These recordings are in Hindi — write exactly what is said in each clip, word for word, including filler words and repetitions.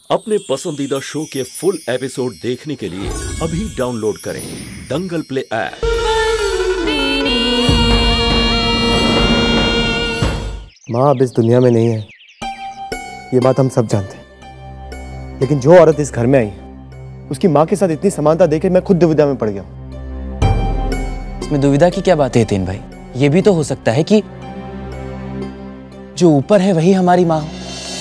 अपने पसंदीदा शो के फुल एपिसोड देखने के लिए अभी डाउनलोड करें दंगल प्ले ऐप। माँ अब इस दुनिया में नहीं है, ये बात हम सब जानते हैं। लेकिन जो औरत इस घर में आई, उसकी माँ के साथ इतनी समानता देखे मैं खुद दुविधा में पड़ गया। इसमें दुविधा की क्या बात है हितेन भाई? ये भी तो हो सकता है कि जो ऊपर है वही हमारी माँ हो।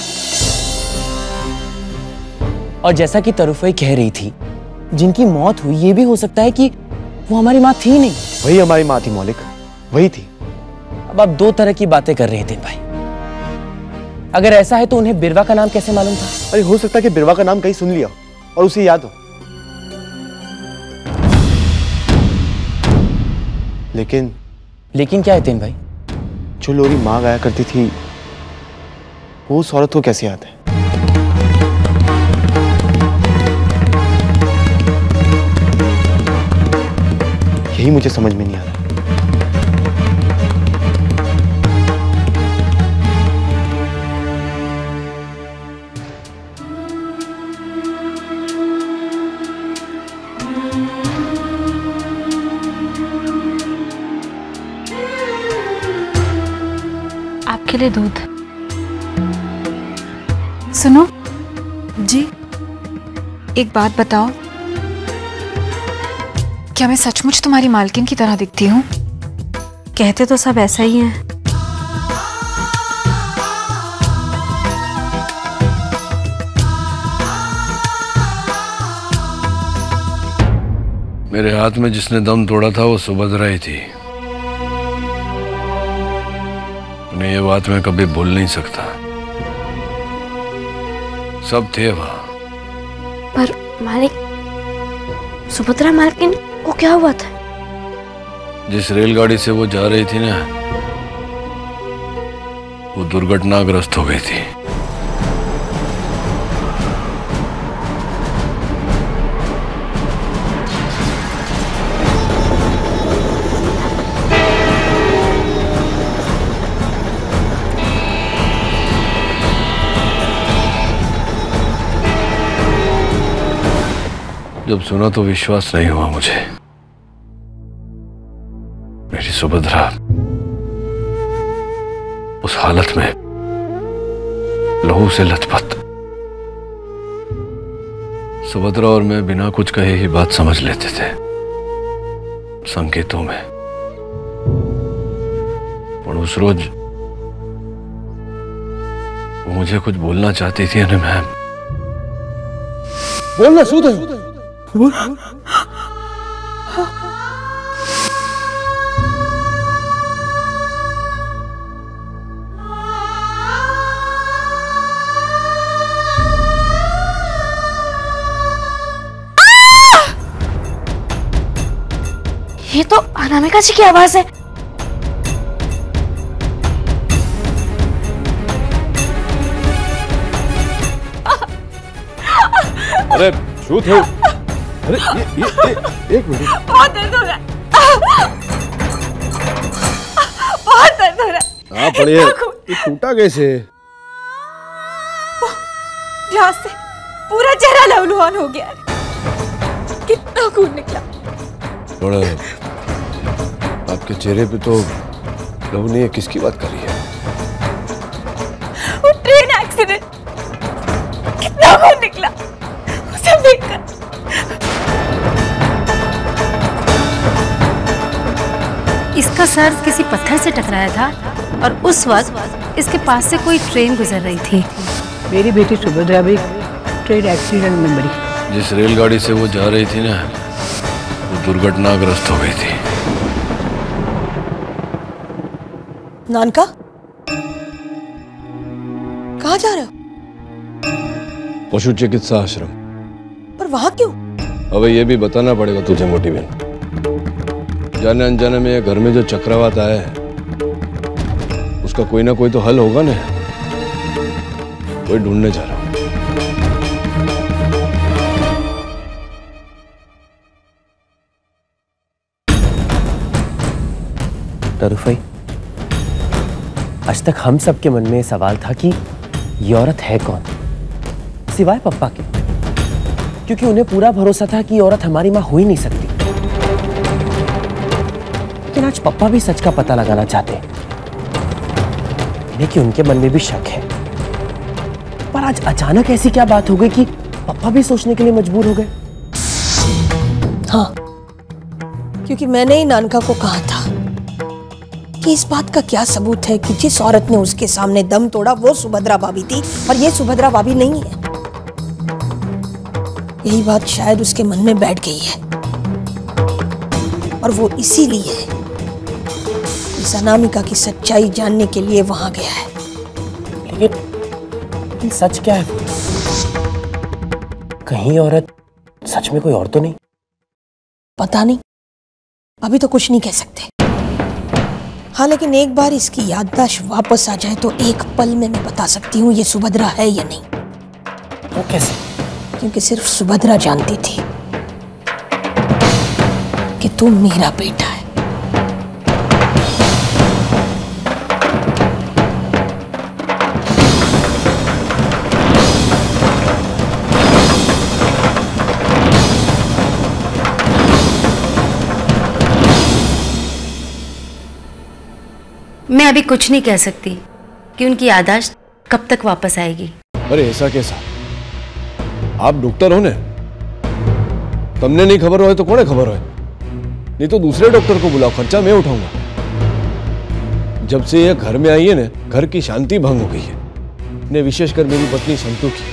और जैसा कि तरुफई कह रही थी, जिनकी मौत हुई ये भी हो सकता है कि वो हमारी माँ थी नहीं। वही हमारी माँ थी मौलिक, वही थी। अब आप दो तरह की बातें कर रहे हैं हितेन भाई। अगर ऐसा है तो उन्हें बिरवा का नाम कैसे मालूम था? अरे हो सकता है कि बिरवा का नाम कहीं सुन लिया और उसे याद हो। लेकिन लेकिन क्या हितेन भाई? जो लोरी माँ गाया करती थी वो उस औरत को कैसे याद है? यही मुझे समझ में नहीं आ रहा। आपके लिए दूध। सुनो जी, एक बात बताओ, क्या मैं सचमुच तुम्हारी मालकिन की तरह दिखती हूँ? कहते तो सब ऐसा ही हैं। मेरे हाथ में जिसने दम तोड़ा था वो सुभद्रा ही थी। उन्हें ये बात मैं कभी भूल नहीं सकता। सब थे वहां। पर मालिक, सुभद्रा मालकिन को क्या हुआ था? जिस रेलगाड़ी से वो जा रही थी ना, वो दुर्घटनाग्रस्त हो गई थी। जब सुना तो विश्वास नहीं हुआ मुझे। मेरी सुभद्रा उस हालत में लहू से लथपथ। सुभद्रा और मैं बिना कुछ कहे ही बात समझ लेते थे, संकेतों में। पर उस रोज वो मुझे कुछ बोलना चाहती थी ना मैम। बोलना सूद है। बोल। ये तो अनामिका जी की आवाज है। अरे छूत है। अरे ये ये, ये एक मिनट। बहुत दर्द हो रहा है, बहुत दर्द हो रहा है। हाँ पढ़िए, ये टूटा कैसे? ग्लास से पूरा चेहरा लहूलुहान हो गया। कितना खून निकला। थोड़ा आपके चेहरे पे तो लहू नहीं है, किसकी बात कर रही है? वो ट्रेन एक्सीडेंट, कितना खून निकला उसे देखकर। इसका सर किसी पत्थर से टकराया था और उस वक्त इसके पास से कोई ट्रेन गुजर रही थी। मेरी बेटी सुभद्रा भी ट्रेन एक्सीडेंट में मरी। जिस रेलगाड़ी से वो जा रही थी ना, वो दुर्घटनाग्रस्त हो गई थी। नानका, कहाँ जा रहे हो? पशु चिकित्सा आश्रम। पर वहां क्यों? अबे ये भी बताना पड़ेगा तुझे मोटी बहन। जाने अनजाने में घर में जो चक्रवात आया है, उसका कोई ना कोई तो हल होगा ना। कोई ढूंढने जा रहा हूं। तरुफई, आज तक हम सबके मन में सवाल था कि ये औरत है कौन? सिवाय पप्पा के, क्योंकि उन्हें पूरा भरोसा था कि ये औरत हमारी माँ हो ही नहीं सकती। लेकिन आज पप्पा भी सच का पता लगाना चाहते हैं, लेकिन उनके मन में भी शक है। पर आज अचानक ऐसी क्या बात हो गई कि पप्पा भी सोचने के लिए मजबूर हो गए? हाँ, क्योंकि मैंने ही नानका को कहा था कि इस बात का क्या सबूत है कि जिस औरत ने उसके सामने दम तोड़ा वो सुभद्रा भाभी थी और ये सुभद्रा भाभी नहीं है। यही बात शायद उसके मन में बैठ गई है और वो इसीलिए इस अनामिका की सच्चाई जानने के लिए वहां गया है। लेकिन, लेकिन सच क्या है? कहीं औरत सच में कोई और तो नहीं? पता नहीं, अभी तो कुछ नहीं कह सकते। हाँ, लेकिन एक बार इसकी याददाश्त वापस आ जाए तो एक पल में मैं बता सकती हूँ ये सुभद्रा है या नहीं। वो कैसे? क्योंकि सिर्फ सुभद्रा जानती थी कि तू मेरा बेटा है। मैं अभी कुछ नहीं कह सकती कि उनकी याददाश्त कब तक वापस आएगी। अरे ऐसा कैसा? आप डॉक्टर हो ने, तुमने नहीं खबर हो तो कौन है खबर हो? नहीं तो दूसरे डॉक्टर को बुलाओ, खर्चा मैं उठाऊंगा। जब से ये घर में आई है ना, घर की शांति भंग हो गई है ने, विशेषकर मेरी पत्नी संतू की,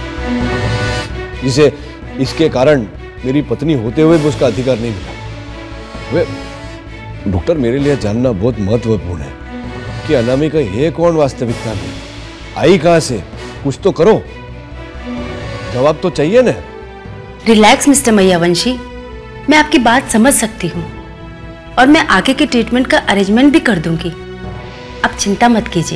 जिसे इसके कारण मेरी पत्नी होते हुए भी उसका अधिकार नहीं मिला। वे डॉक्टर, मेरे लिए जानना बहुत महत्वपूर्ण है कि अनामिका ये कौन वास्तविकता में आई, कहां से? कुछ तो करो, जवाब तो चाहिए ना। रिलैक्स मिस्टर मैयावंशी, मैं आपकी बात समझ सकती हूँ और मैं आगे के ट्रीटमेंट का अरेंजमेंट भी कर दूंगी। आप चिंता मत कीजिए।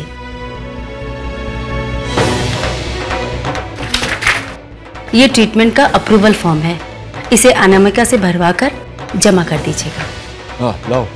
ये ट्रीटमेंट का अप्रूवल फॉर्म है, इसे अनामिका से भरवा कर जमा कर दीजिएगा। हाँ, लाओ।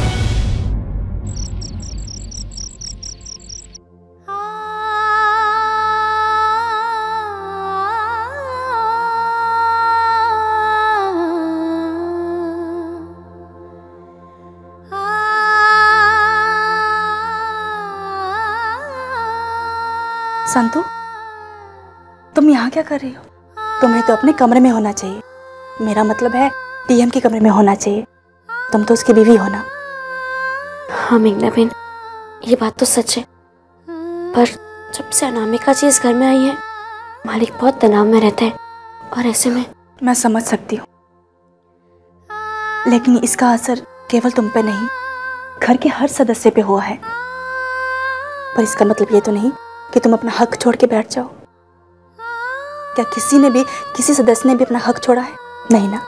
संतू, तुम यहाँ क्या कर रही हो? तुम्हें तो अपने कमरे में होना चाहिए। मेरा मतलब है डीएम के कमरे में होना चाहिए। तुम तो उसकी बीवी हो ना। हाँ मेघना बहन, ये बात तो सच है, पर जब से अनामिका जी इस घर में आई है, मालिक बहुत तनाव में रहता है और ऐसे में। मैं समझ सकती हूँ, लेकिन इसका असर केवल तुम पे नहीं, घर के हर सदस्य पे हुआ है। पर इसका मतलब ये तो नहीं कि तुम अपना हक छोड़ के बैठ जाओ। क्या किसी ने भी, किसी सदस्य ने भी अपना हक छोड़ा है? नहीं ना।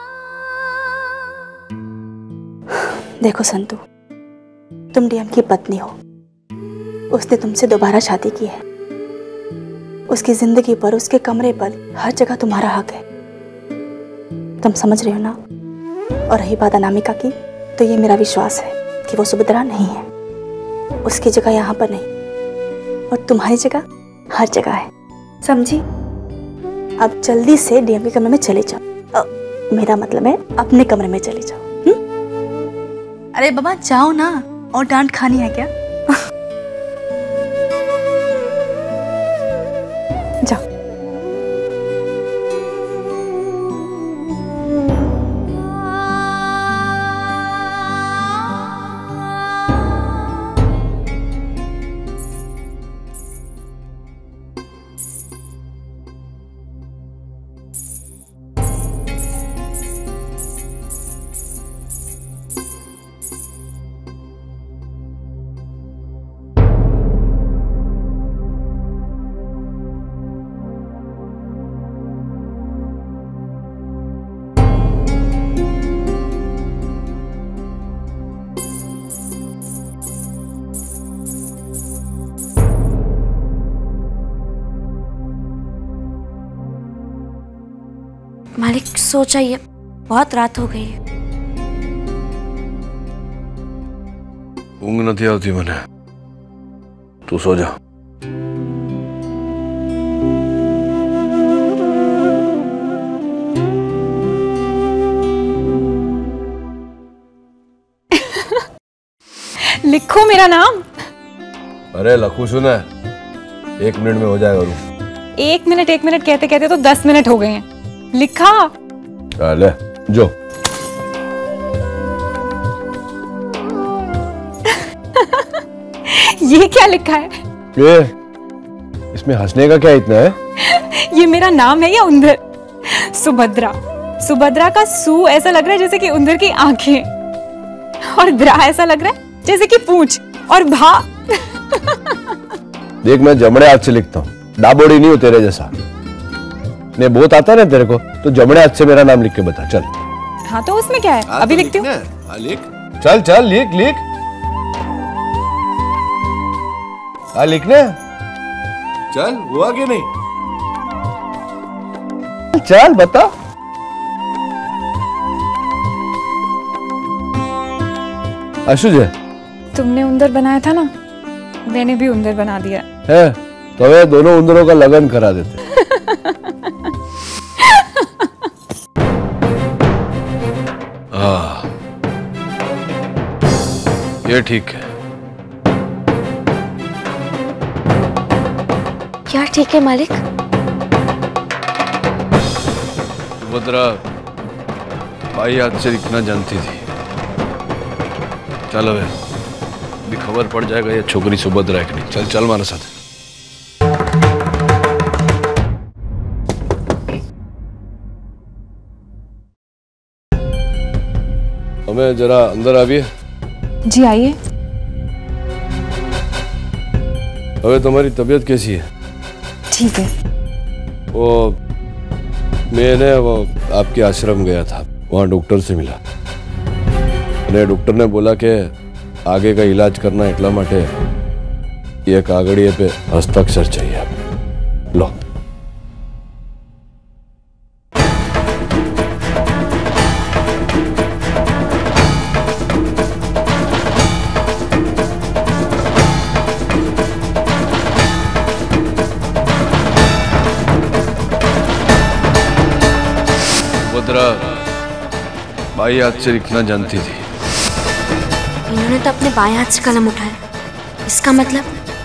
देखो संतू, तुम डीएम की पत्नी हो, उसने तुमसे दोबारा शादी की है। उसकी जिंदगी पर, उसके कमरे पर, हर जगह तुम्हारा हक है। तुम समझ रहे हो ना? और रही बात अनामिका की, तो ये मेरा विश्वास है कि वो सुभद्रा नहीं है। उसकी जगह यहाँ पर नहीं और तुम्हारी जगह हर जगह है, समझी? अब जल्दी से डीएम के कमरे में चले जाओ। मेरा मतलब है अपने कमरे में चले जाओ। हुँ? अरे बाबा जाओ ना, और डांट खानी है क्या? जाओ। मालिक सो जाइए, बहुत रात हो गई है। ऊँग नहीं आती मैंने, तू सो जा। लिखो मेरा नाम। अरे लखू सुना है, एक मिनट में हो जाएगा। रूम एक मिनट एक मिनट कहते कहते तो दस मिनट हो गए हैं। लिखा? चले जो। ये क्या लिखा है? ये इसमें हंसने का क्या इतना है? ये मेरा नाम है या उंदर? सुभद्रा। सुभद्रा का सु ऐसा लग रहा है जैसे कि उंदर की आंखें, और द्रा ऐसा लग रहा है जैसे कि पूंछ, और भा। देख मैं जमड़े हाथ से लिखता हूँ, डाबोड़ी नहीं हूँ तेरे जैसा। ने बहुत आता है ना तेरे को, तो जमड़े हाथ से मेरा नाम लिख के बता चल। हाँ तो उसमें क्या है, अभी तो लिखती हूँ। लिख चल चल लिख लिख। हाँ लिखने चल, हुआ कि नहीं? चल बता। आशुज है, तुमने उंदर बनाया था ना, मैंने भी उंदर बना दिया है। तो वे दोनों उंदरों का लगन करा देते। हाँ ये ठीक है। क्या ठीक है मालिक? सुभद्रा भाई हाथ से लिखना जानती थी। चल अभी खबर पड़ जाएगा ये छोकरी सुभद्रा एक नहीं। चल चल हमारे साथ। हमें जरा अंदर आइए। जी आइए। अबे तुम्हारी तबीयत कैसी है? ठीक है। वो मैंने वो आपके आश्रम गया था, वहाँ डॉक्टर से मिला। અને ડોક્ટરને બોલા કે આગે का इलाज करना એટલા માટે ये कागड़िए पे हस्ताक्षर चाहिए आप। लो। सुभद्रा बाई हाथ से लिखना जानती थी। इन्होंने तो अपने बाएं हाथ से कलम उठाया, इसका मतलब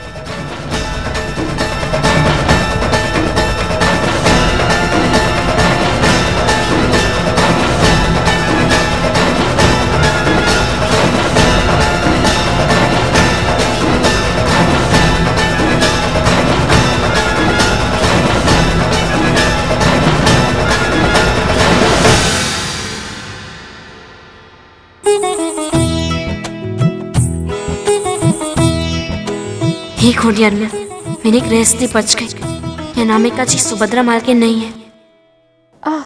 एक होडियार में मैंने एक रहस्य बच गई। यह नामिका जी सुभद्रा मालकिन नहीं है। आ।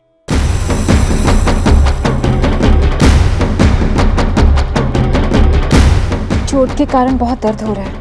चोट के कारण बहुत दर्द हो रहा है।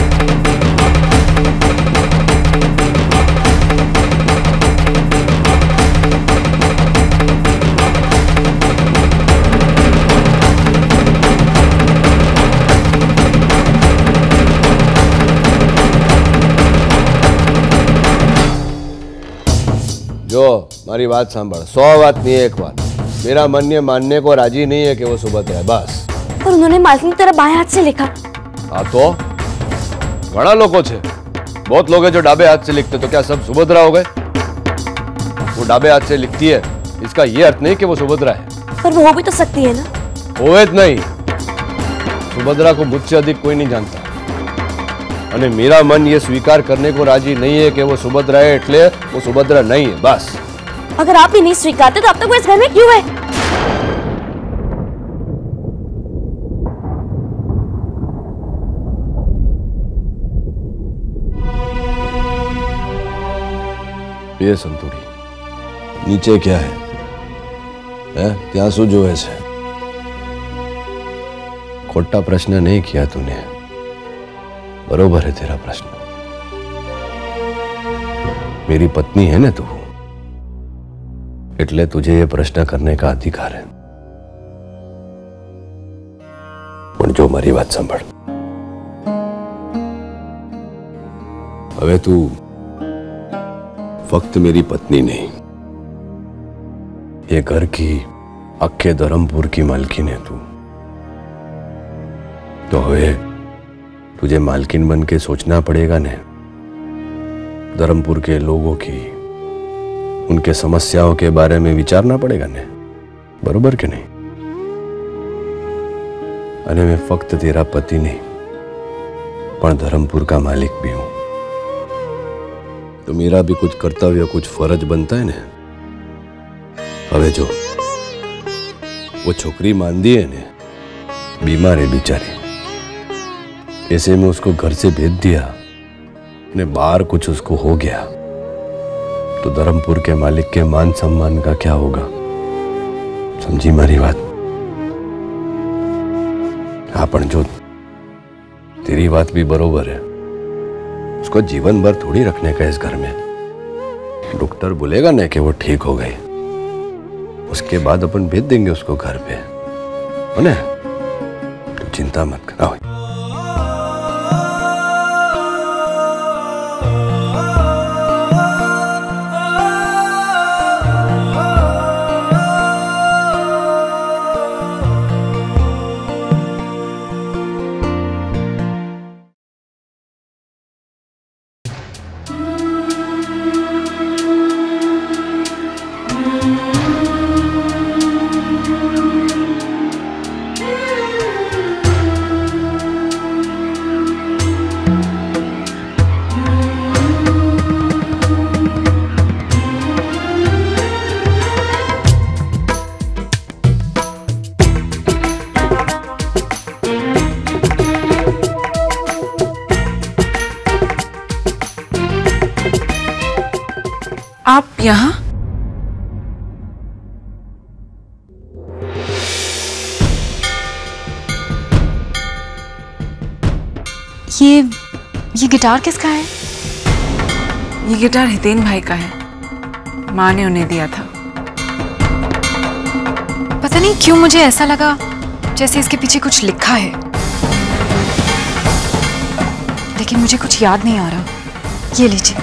जो मारी बात सांभळ, सौ बात नहीं है एक बात। मेरा मन ये मानने को राजी नहीं है कि वो सुभद्रा है, बस। पर उन्होंने मालकिन की तरह बाएं हाथ से लिखा। हाँ तो घना लोगों छे, बहुत लोग हैं जो डाबे हाथ से लिखते, तो क्या सब सुभद्रा हो गए? वो डाबे हाथ से लिखती है, इसका ये अर्थ नहीं कि वो सुभद्रा है। पर वो हो भी तो सकती है ना। होवे नहीं, सुभद्रा को मुझसे अधिक कोई नहीं जानता। અને मेरा मन ये स्वीकार करने को राजी नहीं है कि वो सुभद्रा है, એટલે वो सुभद्रा नहीं है, बस। अगर आप ही नहीं स्वीकारते तो अब तक वो इस घर में क्यों है? ये संतुड़ी नीचे क्या है, है? ત્યાં શું જોવે છે? खोटा प्रश्न नहीं किया तूने, बरोबर है तेरा प्रश्न। मेरी पत्नी है ना तू, એટલે तुझे ये प्रश्न करने का अधिकार है। पण जो मारी बात सांभळ, હવે तू फक्त मेरी पत्नी नहीं, ये घर की आखे धर्मपुर की मालकिन है तू। तो હવે तुझे मालकिन बन के सोचना पड़ेगा ने, धर्मपुर के लोगों की, उनके समस्याओं के बारे में विचारना पड़ेगा ने, बरोबर के नहीं? अने मैं फक्त तेरा पति नहीं पण धर्मपुर का मालिक भी हूं, तो मेरा भी कुछ कर्तव्य, कुछ फर्ज बनता है ने। हवे जो वो छोकरी मांदी है ने, बीमार है बेचारी, ऐसे में उसको घर से भेज दिया ने, बाहर कुछ उसको हो गया तो धर्मपुर के मालिक के मान सम्मान का क्या होगा? समझी मारी बात? हाँ, पण जो तेरी बात भी बरोबर है, उसको जीवन भर थोड़ी रखने का इस घर में। डॉक्टर बोलेगा ना कि वो ठीक हो गई, उसके बाद अपन भेज देंगे उसको घर पे, है ना? तो चिंता मत करो। आप यहाँ? ये ये गिटार किसका है? ये गिटार हितेन भाई का है, माँ ने उन्हें दिया था। पता नहीं क्यों मुझे ऐसा लगा जैसे इसके पीछे कुछ लिखा है, लेकिन मुझे कुछ याद नहीं आ रहा। ये लीजिए।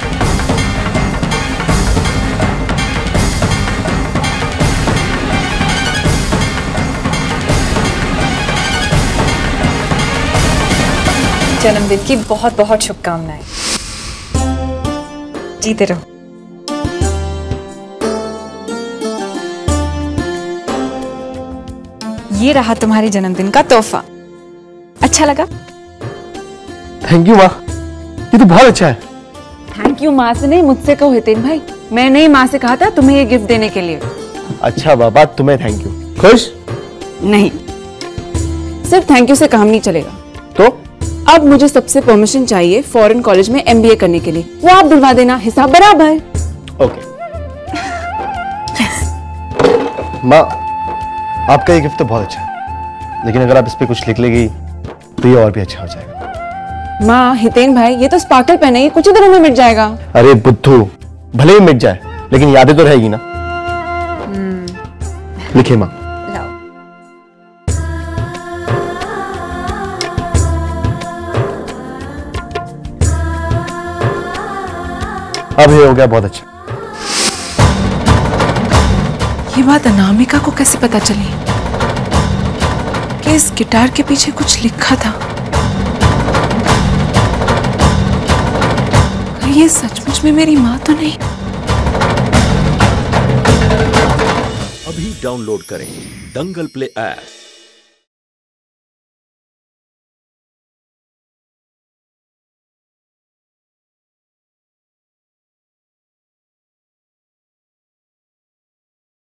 जन्मदिन की बहुत बहुत शुभकामनाएं। जीते रहो। ये रहा तुम्हारे जन्मदिन का तोहफा। अच्छा लगा? थैंक यू माँ, ये तो बहुत अच्छा है। थैंक यू माँ से नहीं, मुझसे कहो हितेन भाई। मैंने ही माँ से कहा था तुम्हें ये गिफ्ट देने के लिए। अच्छा बाबा, तुम्हें थैंक यू। खुश? नहीं, सिर्फ थैंक यू से काम नहीं चलेगा। तो अब मुझे सबसे परमिशन चाहिए फॉरेन कॉलेज में एमबीए करने के लिए। वो आप दिलवा देना, हिसाब बराबर। ओके। माँ, आपका ये गिफ्ट तो बहुत अच्छा है, लेकिन अगर आप इस पे कुछ लिख लेगी तो ये और भी अच्छा हो जाएगा। माँ, हितेन भाई, ये तो स्पार्कल पेन है, ये कुछ ही दिनों में मिट जाएगा। अरे बुद्धू, भले ही मिट जाए लेकिन यादें तो रहेगी ना। लिखिए माँ। अब ये हो गया बहुत अच्छा। ये बात अनामिका को कैसे पता चली कि इस गिटार के पीछे कुछ लिखा था? ये सचमुच में मेरी माँ तो नहीं? अभी डाउनलोड करें दंगल प्ले ऐप।